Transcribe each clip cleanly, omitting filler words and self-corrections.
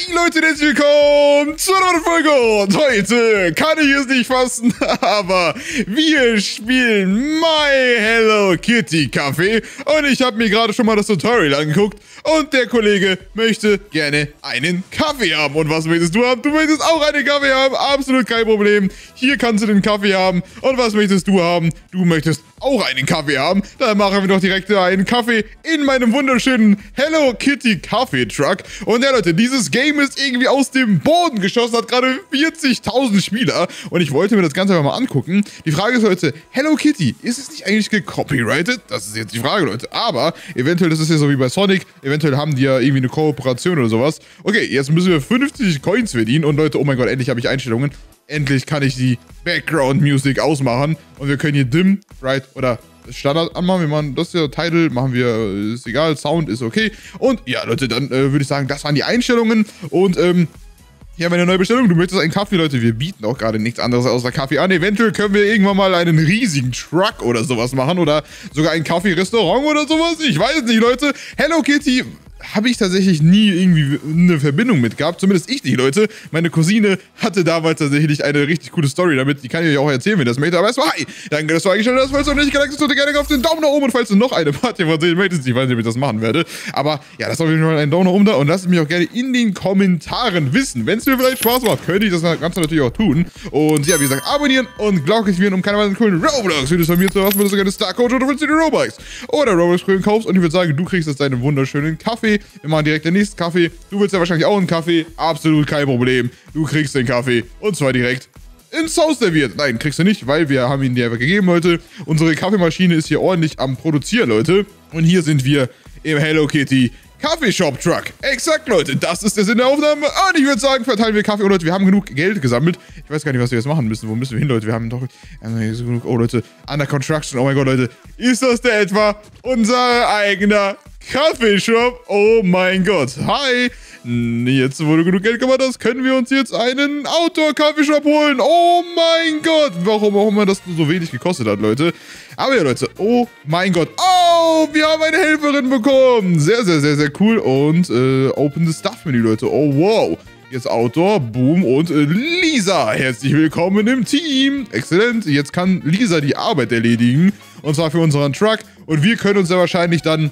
Hey Leute, herzlich willkommen zu einer neuen Folge und heute kann ich es nicht fassen, aber wir spielen My Hello Kitty Kaffee und ich habe mir gerade schon mal das Tutorial angeguckt und der Kollege möchte gerne einen Kaffee haben. Und was möchtest du haben? Du möchtest auch einen Kaffee haben, absolut kein Problem. Hier kannst du den Kaffee haben. Und was möchtest du haben? Du möchtest auch einen Kaffee haben. Dann machen wir doch direkt einen Kaffee in meinem wunderschönen Hello Kitty Kaffee Truck. Und ja Leute, dieses Game ist irgendwie aus dem Boden geschossen, hat gerade 40.000 Spieler. Und ich wollte mir das Ganze einfach mal angucken. Die Frage ist heute, Hello Kitty, ist es nicht eigentlich gecopyrighted? Das ist jetzt die Frage, Leute. Aber eventuell ist es ja so wie bei Sonic. Eventuell haben die ja irgendwie eine Kooperation oder sowas. Okay, jetzt müssen wir 50 Coins verdienen. Und Leute, oh mein Gott, endlich habe ich Einstellungen. Endlich kann ich die Background Music ausmachen. Und wir können hier Dim, Bright oder Standard anmachen. Wir machen das hier, Title machen wir, ist egal, Sound ist okay. Und ja, Leute, dann würde ich sagen, das waren die Einstellungen. Und hier haben wir eine neue Bestellung. Du möchtest einen Kaffee, Leute. Wir bieten auch gerade nichts anderes außer Kaffee an. Eventuell können wir irgendwann mal einen riesigen Truck oder sowas machen. Oder sogar ein Kaffee-Restaurant oder sowas. Ich weiß nicht, Leute. Hello Kitty habe ich tatsächlich nie irgendwie eine Verbindung mit gehabt. Zumindest ich nicht, Leute. Meine Cousine hatte damals tatsächlich eine richtig coole Story damit. Die kann ich euch auch erzählen, wenn das möchte. Aber erstmal, hi! Danke, dass du eingestellt hast. Falls du noch nicht geliked hast, drücke gerne auf den Daumen nach oben. Und falls du noch eine Party von sehen möchtest, ich weiß nicht, ob ich das machen werde. Aber ja, das auf jeden Fall einen Daumen nach oben da. Und lasst mich auch gerne in den Kommentaren wissen. Wenn es mir vielleicht Spaß macht, könnte ich das Ganze natürlich auch tun. Und ja, wie gesagt, abonnieren und Glocke aktivieren, um keine weiteren coolen Roblox-Videos von mir zu hören. Wenn du sogar eine Star-Coach oder willst du die Robux oder Roblox-Kröten kaufst. Und ich würde sagen, du kriegst jetzt deinen wunderschönen Kaffee. Wir machen direkt den nächsten Kaffee. Du willst ja wahrscheinlich auch einen Kaffee. Absolut kein Problem. Du kriegst den Kaffee. Und zwar direkt ins Haus serviert. Nein, kriegst du nicht, weil wir haben ihn dir einfach gegeben, Leute. Unsere Kaffeemaschine ist hier ordentlich am Produzieren, Leute. Und hier sind wir im Hello Kitty Kaffee Shop Truck. Exakt, Leute. Das ist der Sinn der Aufnahme. Und ich würde sagen, verteilen wir Kaffee. Oh, Leute, wir haben genug Geld gesammelt. Ich weiß gar nicht, was wir jetzt machen müssen. Wo müssen wir hin, Leute? Wir haben doch genug. Oh, Leute. Under Construction. Oh mein Gott, Leute. Ist das der etwa unser eigener Kaffeeshop? Oh mein Gott. Hi. Jetzt, wo du genug Geld gemacht hast, können wir uns jetzt einen Outdoor-Kaffeeshop holen. Oh mein Gott. Warum auch immer das so wenig gekostet hat, Leute. Aber ja, Leute. Oh mein Gott. Oh, wir haben eine Helferin bekommen. Sehr, sehr, sehr, sehr cool. Und Open the Stuff-Menü, Leute. Oh, wow. Jetzt Outdoor, Boom und Lisa. Herzlich willkommen im Team. Exzellent. Jetzt kann Lisa die Arbeit erledigen. Und zwar für unseren Truck. Und wir können uns ja wahrscheinlich dann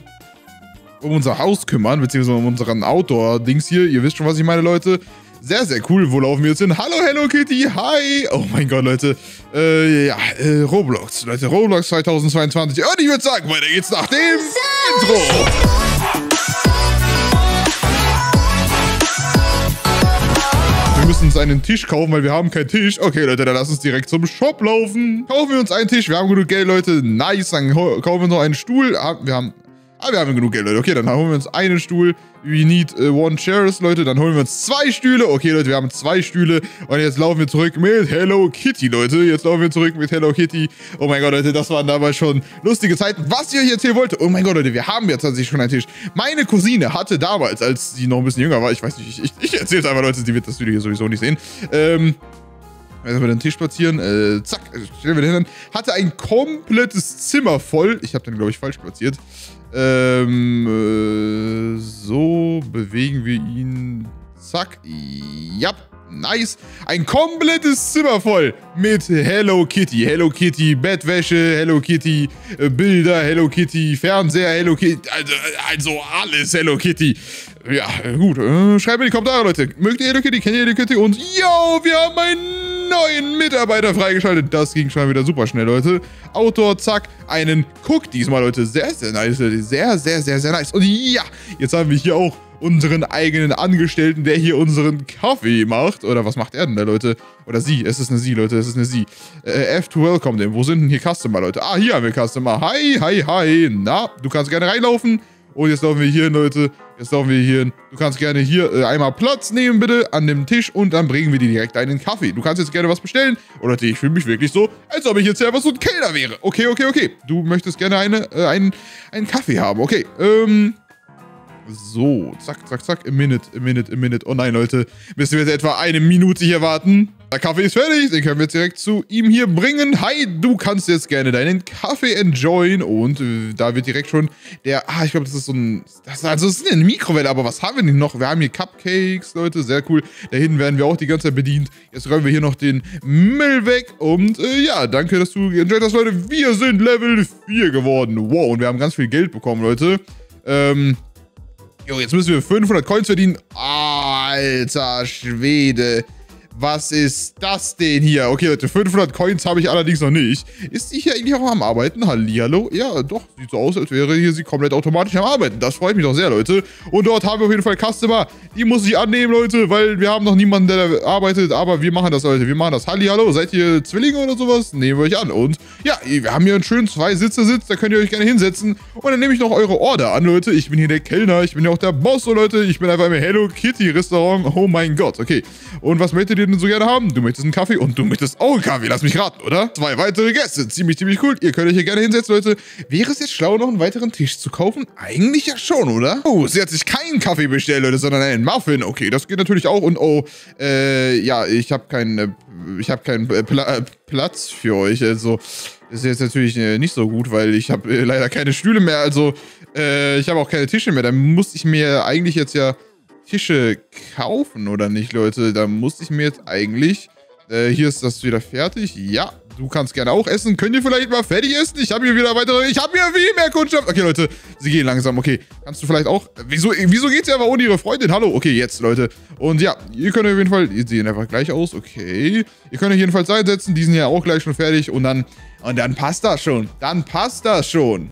um unser Haus kümmern, beziehungsweise um unseren Outdoor-Dings hier. Ihr wisst schon, was ich meine, Leute. Sehr, sehr cool. Wo laufen wir jetzt hin? Hallo, Hello Kitty. Hi. Oh mein Gott, Leute. Roblox. Leute, Roblox 2022. Und ich würde sagen, weiter geht's nach dem Intro. Wir müssen uns einen Tisch kaufen, weil wir haben keinen Tisch. Okay, Leute, dann lass uns direkt zum Shop laufen. Kaufen wir uns einen Tisch. Wir haben genug Geld, Leute. Nice. Dann kaufen wir uns noch einen Stuhl. Wir haben genug Geld, Leute. Okay, dann holen wir uns einen Stuhl. We need one chairs, Leute. Dann holen wir uns 2 Stühle. Okay, Leute, wir haben 2 Stühle. Und jetzt laufen wir zurück mit Hello Kitty, Leute. Jetzt laufen wir zurück mit Hello Kitty. Oh mein Gott, Leute, das waren damals schon lustige Zeiten. Was ich euch erzählen wollte. Oh mein Gott, Leute, wir haben jetzt tatsächlich schon einen Tisch. Meine Cousine hatte damals, als sie noch ein bisschen jünger war, ich weiß nicht, ich erzähl's einfach, Leute, die wird das Video hier sowieso nicht sehen. Erstmal den Tisch platzieren. Zack, stellen wir den hin. Hatte ein komplettes Zimmer voll. Ich habe den, glaube ich, falsch platziert. So bewegen wir ihn. Zack. Ja, nice. Ein komplettes Zimmer voll mit Hello Kitty. Hello Kitty Bettwäsche, Hello Kitty Bilder, Hello Kitty Fernseher, Hello Kitty. Also alles Hello Kitty. Ja, gut. Schreibt in die Kommentare, Leute. Mögt ihr Hello Kitty? Kennt ihr Hello Kitty? Und yo, wir haben einen neuen Mitarbeiter freigeschaltet. Das ging schon wieder super schnell, Leute. Outdoor, zack. Einen Cook diesmal, Leute. Sehr, sehr nice, Leute. Sehr, sehr, sehr, sehr nice. Und ja, jetzt haben wir hier auch unseren eigenen Angestellten, der hier unseren Kaffee macht. Oder was macht er denn da, Leute? Oder sie. Es ist eine sie, Leute. Es ist eine sie. F to welcome them. Wo sind denn hier Customer, Leute? Ah, hier haben wir Customer. Hi, hi, hi. Na, du kannst gerne reinlaufen. Und jetzt laufen wir hier hin, Leute. Jetzt laufen wir hier hin. Du kannst gerne hier einmal Platz nehmen, bitte, an dem Tisch. Und dann bringen wir dir direkt einen Kaffee. Du kannst jetzt gerne was bestellen. Und Leute, ich fühle mich wirklich so, als ob ich jetzt hier einfach so ein Kellner wäre. Okay, okay, okay. Du möchtest gerne einen Kaffee haben. Okay, so, zack, zack, zack. A minute. Oh nein, Leute. Müssen wir jetzt etwa 1 Minute hier warten? Der Kaffee ist fertig, den können wir jetzt direkt zu ihm hier bringen. Hi, du kannst jetzt gerne deinen Kaffee enjoyen. Und da wird direkt schon der, ich glaube, das ist so ein, das ist eine Mikrowelle, aber was haben wir denn noch? Wir haben hier Cupcakes, Leute, sehr cool. Da hinten werden wir auch die ganze Zeit bedient. Jetzt räumen wir hier noch den Müll weg. Und ja, danke, dass du enjoyed hast, Leute. Wir sind Level 4 geworden. Wow, und wir haben ganz viel Geld bekommen, Leute. Jo, jetzt müssen wir 500 Coins verdienen. Alter Schwede. Was ist das denn hier? Okay, Leute, 500 Coins habe ich allerdings noch nicht. Ist sie hier eigentlich auch am Arbeiten? Hallihallo? Ja, doch. Sieht so aus, als wäre hier sie komplett automatisch am Arbeiten. Das freut mich doch sehr, Leute. Und dort haben wir auf jeden Fall Customer. Die muss ich annehmen, Leute, weil wir haben noch niemanden, der da arbeitet. Aber wir machen das, Leute. Wir machen das. Hallihallo, seid ihr Zwillinge oder sowas? Nehmen wir euch an. Und ja, wir haben hier einen schönen 2-Sitze-Sitz. Da könnt ihr euch gerne hinsetzen. Und dann nehme ich noch eure Order an, Leute. Ich bin hier der Kellner. Ich bin ja auch der Boss, so, Leute. Ich bin einfach im Hello Kitty Restaurant. Oh mein Gott. Okay. Und was möchtet ihr denn so gerne haben? Du möchtest einen Kaffee und du möchtest auch einen Kaffee. Lass mich raten, oder? 2 weitere Gäste. Ziemlich cool. Ihr könnt euch hier gerne hinsetzen, Leute. Wäre es jetzt schlau, noch einen weiteren Tisch zu kaufen? Eigentlich ja schon, oder? Oh, sie hat sich keinen Kaffee bestellt, Leute, sondern einen Muffin. Okay, das geht natürlich auch. Und oh, ja, ich habe keinen Platz für euch. Also, das ist jetzt natürlich nicht so gut, weil ich habe leider keine Stühle mehr. Also, ich habe auch keine Tische mehr. Dann muss ich mir eigentlich jetzt ja Tische kaufen, oder nicht, Leute? Da muss ich mir jetzt eigentlich... hier ist das wieder fertig. Ja, du kannst gerne auch essen. Könnt ihr vielleicht mal fertig essen? Ich habe hier wieder weitere... Ich habe hier viel mehr Kundschaft. Okay, Leute, sie gehen langsam. Okay, kannst du vielleicht auch... Wieso geht sie aber ohne ihre Freundin? Hallo? Okay, jetzt, Leute. Und ja, ihr könnt auf jeden Fall... Die sehen einfach gleich aus. Okay. Ihr könnt euch jedenfalls einsetzen. Die sind ja auch gleich schon fertig. Und dann passt das schon. Dann passt das schon.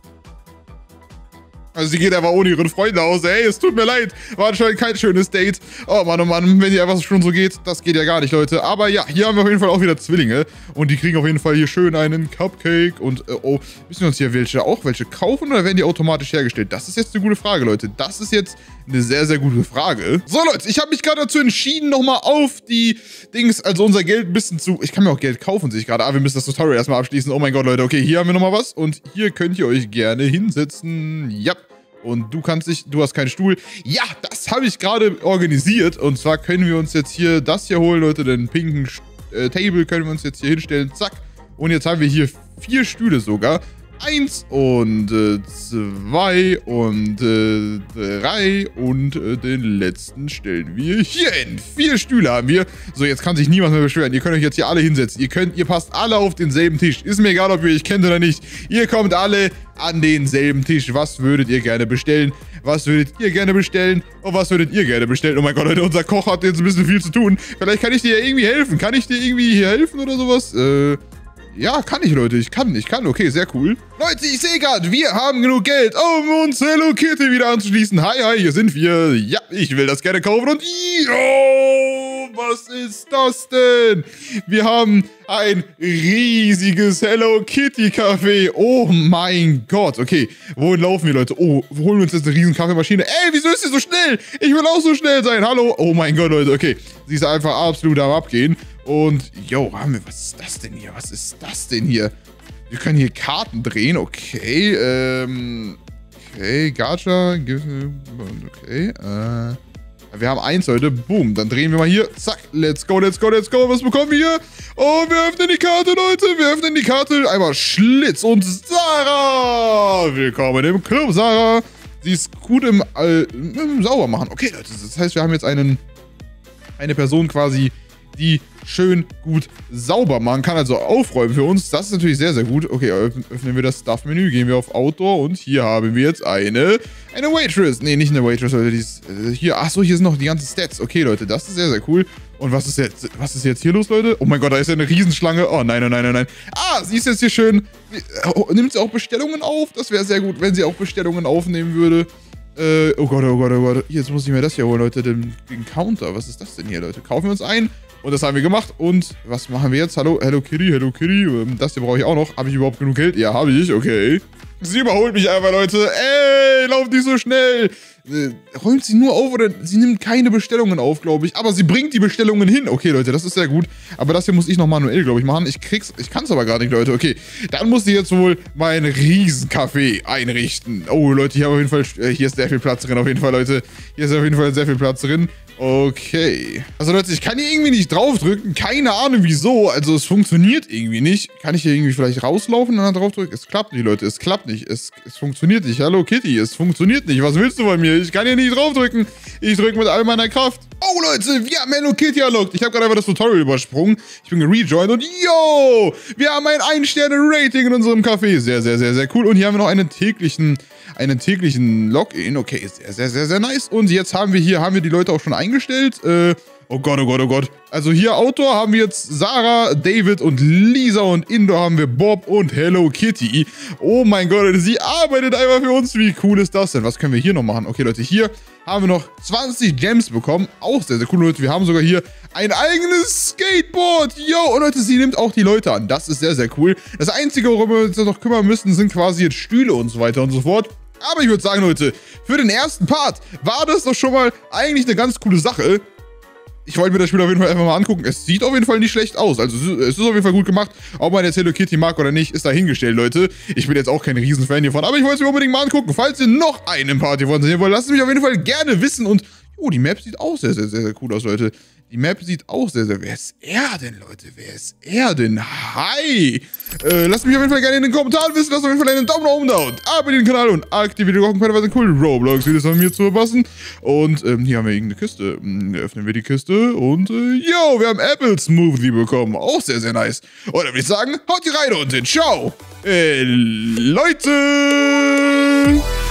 Also sie geht einfach ohne ihren Freund aus. Ey, es tut mir leid. War anscheinend kein schönes Date. Oh Mann, wenn hier einfach schon so geht, das geht ja gar nicht, Leute. Aber ja, hier haben wir auf jeden Fall auch wieder Zwillinge. Und die kriegen auf jeden Fall hier schön einen Cupcake. Und, oh, müssen wir uns hier welche kaufen oder werden die automatisch hergestellt? Das ist jetzt eine gute Frage, Leute. Das ist jetzt eine sehr gute Frage. So, Leute, ich habe mich gerade dazu entschieden, nochmal auf die Dings, also unser Geld ein bisschen zu... Ich kann mir auch Geld kaufen, sehe ich gerade. Wir müssen das Tutorial erstmal abschließen. Oh mein Gott, Leute. Okay, hier haben wir nochmal was. Und hier könnt ihr euch gerne hinsetzen. Ja. Und du hast keinen Stuhl. Ja, das habe ich gerade organisiert. Und zwar können wir uns jetzt hier das hier holen, Leute. Den pinken Table können wir uns jetzt hier hinstellen. Zack. Und jetzt haben wir hier 4 Stühle sogar. 1 und 2 und 3 und den letzten stellen wir hier hin. 4 Stühle haben wir. So, jetzt kann sich niemand mehr beschweren. Ihr könnt euch jetzt hier alle hinsetzen. Ihr passt alle auf denselben Tisch. Ist mir egal, ob ihr euch kennt oder nicht. Ihr kommt alle an denselben Tisch. Was würdet ihr gerne bestellen? Was würdet ihr gerne bestellen? Und was würdet ihr gerne bestellen? Oh mein Gott, Leute, unser Koch hat jetzt ein bisschen viel zu tun. Vielleicht kann ich dir ja irgendwie helfen. Kann ich dir irgendwie hier helfen oder sowas? Ja, kann ich, Leute. Ich kann. Okay, sehr cool. Leute, ich sehe gerade, wir haben genug Geld, um uns Hello Kitty wieder anzuschließen. Hi, hier sind wir. Ja, ich will das gerne kaufen und... Oh, was ist das denn? Wir haben ein riesiges Hello Kitty Café. Oh mein Gott. Okay, wohin laufen wir, Leute? Oh, wir holen uns jetzt eine riesen Kaffeemaschine. Ey, wieso ist sie so schnell? Ich will auch so schnell sein. Hallo? Oh mein Gott, Leute. Okay, sie ist einfach absolut am Abgehen. Und, yo, was ist das denn hier? Was ist das denn hier? Wir können hier Karten drehen, okay. Okay, Gacha. Okay, wir haben 1, Leute. Boom, dann drehen wir mal hier. Zack, let's go. Was bekommen wir hier? Oh, wir öffnen die Karte, Leute. Wir öffnen die Karte. Einmal Schlitz und Sarah. Willkommen im Club, Sarah. Sie ist gut im Saubermachen. Okay, Leute, das heißt, wir haben jetzt eine Person quasi, die schön gut sauber machen kann, also aufräumen für uns. Das ist natürlich sehr gut. Okay, öffnen wir das Stuff-Menü, gehen wir auf Outdoor und hier haben wir jetzt eine Waitress. Nee, nicht eine Waitress, Leute, die ist hier. Achso, hier sind noch die ganzen Stats. Okay, Leute, das ist sehr cool. Und was ist jetzt hier los, Leute? Oh mein Gott, da ist ja eine Riesenschlange. Oh nein. Ah, sie ist jetzt hier schön. Nimmt sie auch Bestellungen auf? Das wäre sehr gut, wenn sie auch Bestellungen aufnehmen würde. Oh Gott. Jetzt muss ich mir das hier holen, Leute, den Counter. Was ist das denn hier, Leute? Kaufen wir uns ein. Und das haben wir gemacht. Und was machen wir jetzt? Hello Kitty. Das hier brauche ich auch noch. Habe ich überhaupt genug Geld? Ja, habe ich. Okay. Sie überholt mich einfach, Leute. Ey, lauft nicht so schnell. Räumt sie nur auf oder sie nimmt keine Bestellungen auf, glaube ich. Aber sie bringt die Bestellungen hin. Okay, Leute, das ist sehr gut. Aber das hier muss ich noch manuell, glaube ich, machen. Ich kann es aber gar nicht, Leute. Okay, dann muss ich jetzt wohl mein Riesencafé einrichten. Oh, Leute, hier ist sehr viel Platz drin, auf jeden Fall, Leute. Hier ist auf jeden Fall sehr viel Platz drin. Okay. Also Leute, ich kann hier irgendwie nicht draufdrücken. Keine Ahnung wieso. Also es funktioniert irgendwie nicht. Kann ich hier irgendwie vielleicht rauslaufen und dann draufdrücken? Es klappt nicht, Leute. Es klappt nicht. Es funktioniert nicht. Hallo Kitty, es funktioniert nicht. Was willst du von mir? Ich kann hier nicht draufdrücken. Ich drücke mit all meiner Kraft. Oh Leute, wir haben Hello Kitty unlocked. Ich habe gerade einfach das Tutorial übersprungen. Ich bin gerejoined und yo, wir haben ein 1-Sterne-Rating in unserem Café. Sehr, sehr, sehr, sehr cool. Und hier haben wir noch einen täglichen Login. Okay, sehr, sehr, sehr, sehr nice. Und jetzt haben wir die Leute auch schon eingestellt. Oh Gott, oh Gott, oh Gott. Also hier Outdoor haben wir jetzt Sarah, David und Lisa und Indoor haben wir Bob und Hello Kitty. Oh mein Gott, sie arbeitet einfach für uns. Wie cool ist das denn? Was können wir hier noch machen? Okay, Leute, hier haben wir noch 20 Gems bekommen. Auch sehr, sehr cool, Leute. Wir haben sogar hier ein eigenes Skateboard. Yo, und Leute, sie nimmt auch die Leute an. Das ist sehr, sehr cool. Das Einzige, worum wir uns noch kümmern müssen, sind quasi jetzt Stühle und so weiter und so fort. Aber ich würde sagen, Leute, für den ersten Part war das doch schon mal eigentlich eine ganz coole Sache. Ich wollte mir das Spiel auf jeden Fall einfach mal angucken. Es sieht auf jeden Fall nicht schlecht aus. Also es ist auf jeden Fall gut gemacht. Ob man jetzt Hello Kitty mag oder nicht, ist dahingestellt, Leute. Ich bin jetzt auch kein Riesenfan hiervon, aber ich wollte es mir unbedingt mal angucken. Falls ihr noch einen Part hiervon sehen wollt, lasst es mich auf jeden Fall gerne wissen. Und oh, die Map sieht auch sehr, sehr, sehr, sehr cool aus, Leute. Die Map sieht auch sehr, sehr... Wer ist er denn, Leute? Wer ist er denn? Hi! Lasst mich auf jeden Fall gerne in den Kommentaren wissen. Lasst auf jeden Fall einen Daumen nach oben da und abonniert den Kanal und aktiviert die Glocken, um keine coolen Roblox-Videos von mir zu verpassen. Und hier haben wir irgendeine Kiste. Öffnen wir die Kiste und yo, wir haben Apple Smoothie bekommen. Auch sehr, sehr nice. Und dann würde ich sagen, haut die rein und ciao, Leute!